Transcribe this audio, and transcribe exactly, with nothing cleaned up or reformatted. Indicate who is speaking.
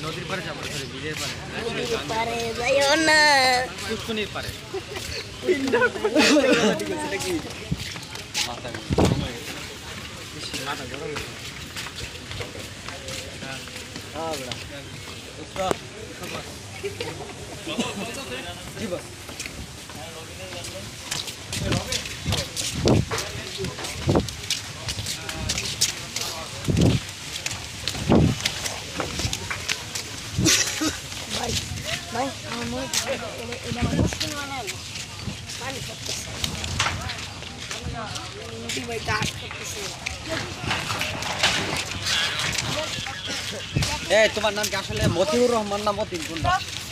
Speaker 1: নদীর পারে যাবো সরি বিলের পারে
Speaker 2: নদীর পারে যাইও না
Speaker 1: পুষ্কনির পারে মাথা গরম হয়ে গেছে মাথা গরম হয়ে গেছে হ্যাঁ বড়া উঠা জি বস
Speaker 2: ভাই ভাই আমার মনে হচ্ছে এটা আমার মুশকিল বানালো পানি করতেছে নদী ভাই গাছ করতেছে
Speaker 1: এই তোমার নাম কি আসলে মতিউর রহমান না মতিন কোনটা